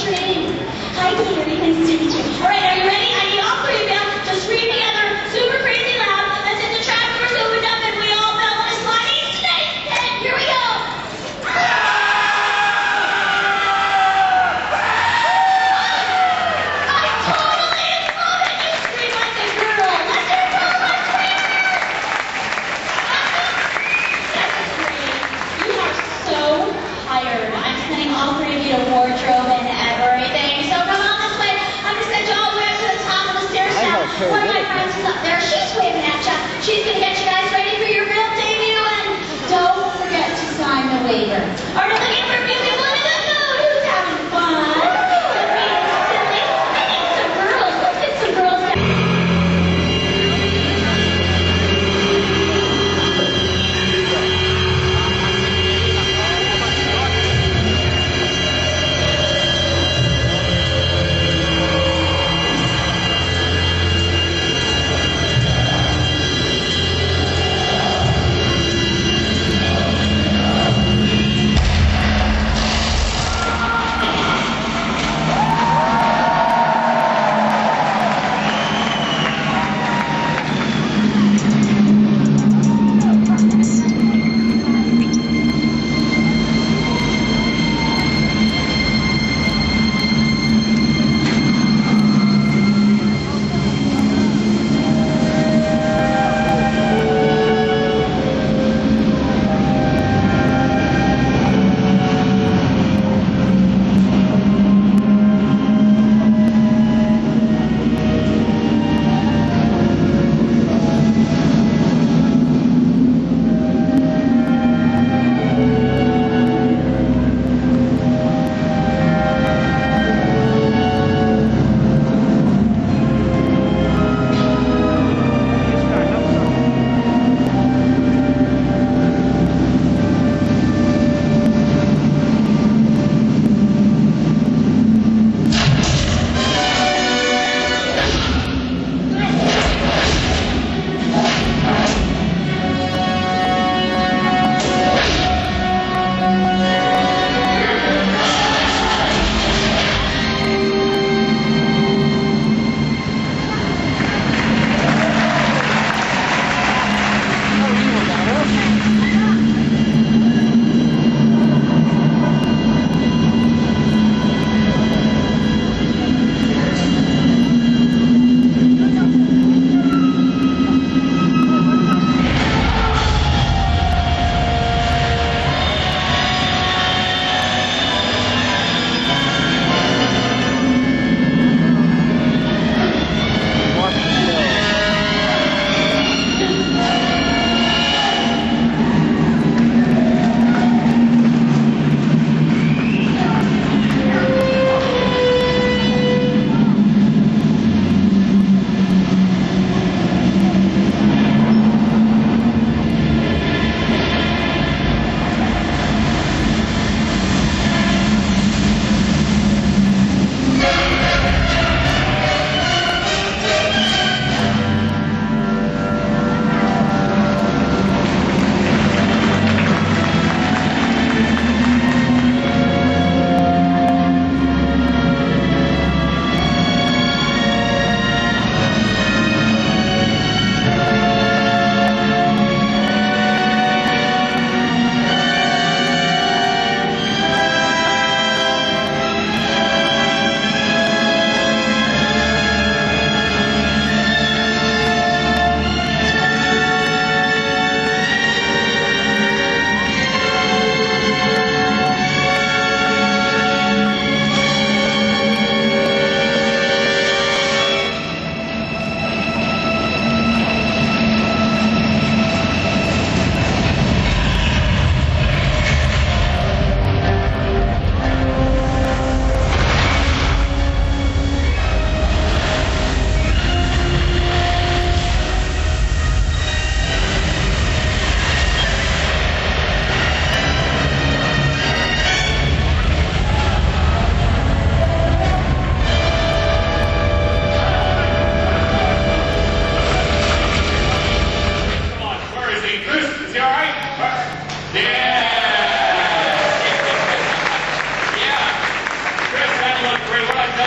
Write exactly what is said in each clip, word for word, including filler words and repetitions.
your name? Hi, Gary. Nice to meet you. All right, are you ready? I need all three of you to scream together, super crazy loud, as if the trap doors opened up and we all fell on a sliding snake. And here we go. I totally love it. You scream like a girl. Let's hear it for all my screamers. That's great. You are so tired. I'm sending all three of you to wardrobe and everything. So come on this way. I'm just going to all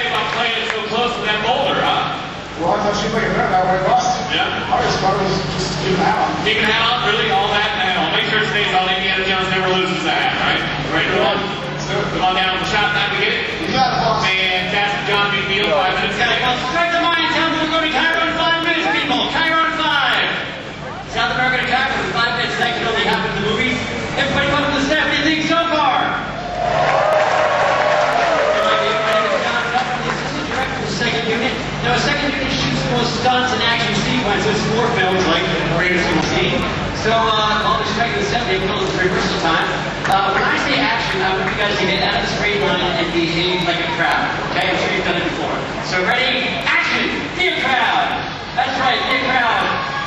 say about playing it so close to that boulder, huh? Well, I thought she'd make it better that way, boss. Yeah. I just thought it was just keep an hat on. Keep an hat on, really? All that and hat on. Make sure it stays on. Indiana Jones never loses a hat, right? Ready to go? Come on down to the shot time to get it. You got it, boss. Fantastic job, big deal. Five minutes. Well, strike the mind, tell them we're going to Cairo in five minutes, people. Cairo in five. South America to Cairo in five minutes. That can only happen in the movies. Everybody welcome to the staff. What do you think so far? Second unit. Now, a second unit shoots more stunts and action sequences for films like Raiders of the Sea. So, uh, all the strike of the set, they call it very versatile time. Uh, when I say action, I want you guys to get out of the straight line and behave like a crowd. Okay? I'm sure you've done it before. So, ready? Action! Be a crowd! That's right, be a crowd.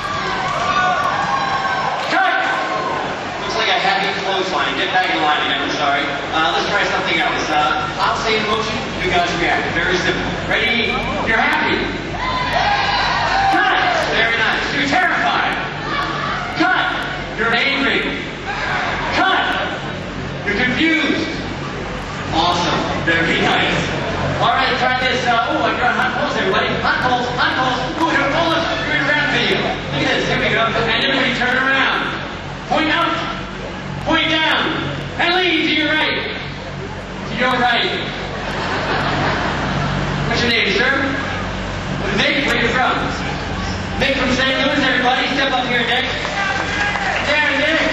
Cut! Looks like a heavy clothesline. Get back in line again, I'm sorry. Uh, let's try something else. Uh, I'll say in motion, you guys react. Very simple. Ready? You're happy. Cut! Very nice. You're terrified. Cut! You're angry. Cut! You're confused. Awesome. Very nice. All right, try this. Uh, oh, you're on hot coals, everybody. Hot coals, hot coals. Ooh, you're full of, you're in a rap video. Look at this. Here we go. And everybody turn around. Point up. Point down. And lean to your right. To your right. What's your name, sir? Nick, where you from? Nick from Saint Louis, everybody. Step up here, Nick. There, Nick.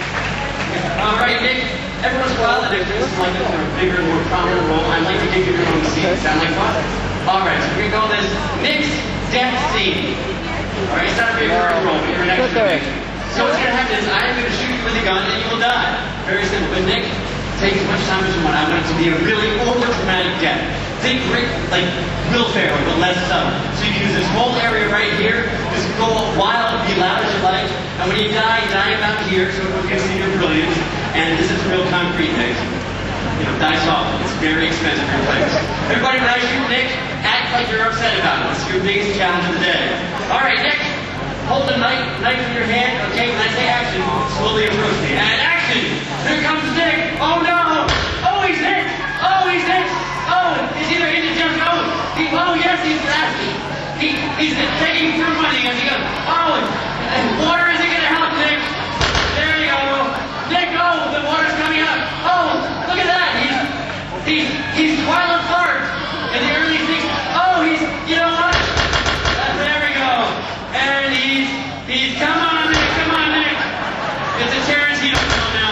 All right, Nick. Every once in a while, the actors like it for a bigger, more prominent role. I'd like to give you your own scene. Sound like fun? All right, so we call this Nick's death scene. All right, it's not a big role, but you're an extra. So what's going to happen is I'm going to shoot you with a gun and you will die. Very simple. But Nick, take as much time as you want. I want it to be a really over-dramatic death. Think like Will Ferrell, but less subtle. So you can use this whole area right here, just go wild, be loud as you like, and when you die, you die about here, so everyone can see your brilliance. And this is real concrete, Nick. You know, die softly. It's very expensive for your legs. Everybody, when I shoot Nick, act like you're upset about it. It's your biggest challenge of the day. All right, Nick, hold the knife, knife in your hand. Okay, when I say action, slowly approach me. And action! Here comes Nick. Oh no! Oh, he's hit! Oh, he's hit! Oh, he's either in the jump. Oh, he, oh yes, he's nasty. He, he's begging for money as he goes. Oh, and, and water isn't going to help, Nick. There you go. Nick, oh, the water's coming up. Oh, look at that. He's, he's, he's Twilight Fart in the early sixties. Oh, he's, you know what? Uh, there we go. And he's, he's, come on, Nick, come on, Nick. It's a Tarantino film now.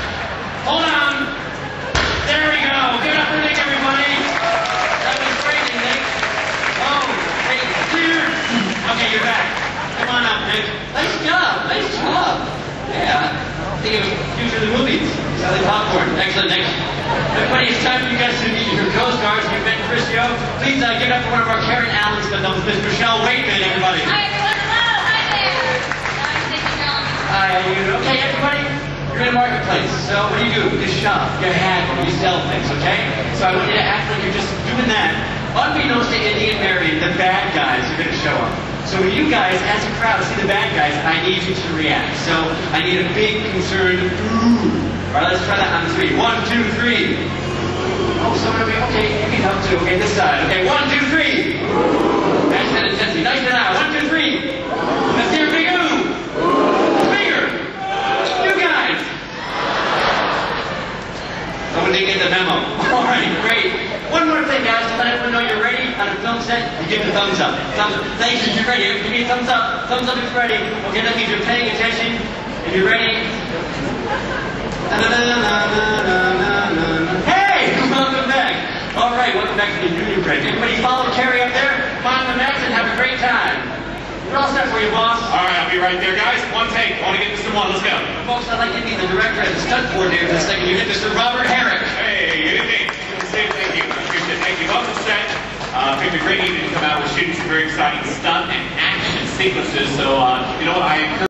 Hold on. There we go. Give it up for Nick, everybody. That was great, Nick. Oh, hey, clear. Okay, you're back. Come on up, Nick. Nice job. Nice job. Yeah. Think of the future of the movies. Selling popcorn. Excellent, Nick. Everybody, it's time for you guys to meet your co-stars. You've met Chris Yo. Please uh, give it up for one of our Karen Allen's films, Miss Michelle Waitman, everybody. Hi, everyone. Hello. Hi there. I'm Nick Jones. Hi, how are you? Okay, everybody. You're in a marketplace, so what do you do? You shop, you haggle, you sell things, okay? So I want you to act like you're just doing that. Unbeknownst to Indy and Marion, the bad guys are going to show up. So when you guys, as a crowd, see the bad guys, I need you to react. So I need a big, concerned, ooh. All right, let's try that on three. One, two, three. Oh, someone will be, okay, you can help too. Okay, this side. Okay, one, two, three. Nice and intensity. Nice and out. One, two, three. Let's hear a big ooh. Bigger. You guys. Someone didn't get the memo. All right, great. One more thing, guys, to let everyone know you're ready on a film set, you give the thumbs up. Thumbs up. Thanks if you're ready. Give me a thumbs up. Thumbs up if you're ready. Okay, that means you're paying attention. If you're ready. Hey! Welcome back. All right, welcome back to the junior break. Everybody follow Carrie up there. Find the mats and have a great time. We're all set for you, boss. All right, I'll be right there, guys. One take. I want to get this to one. Let's go. Folks, I'd like to meet the director and the stunt coordinator for the second unit, Mister Robert Herrick. Hey, good evening. Thank you. Appreciate it. Thank you. Welcome to set. Uh, it's been a great evening to come out. We're shooting some very exciting stunt and action sequences. So, uh, you know what? I encourage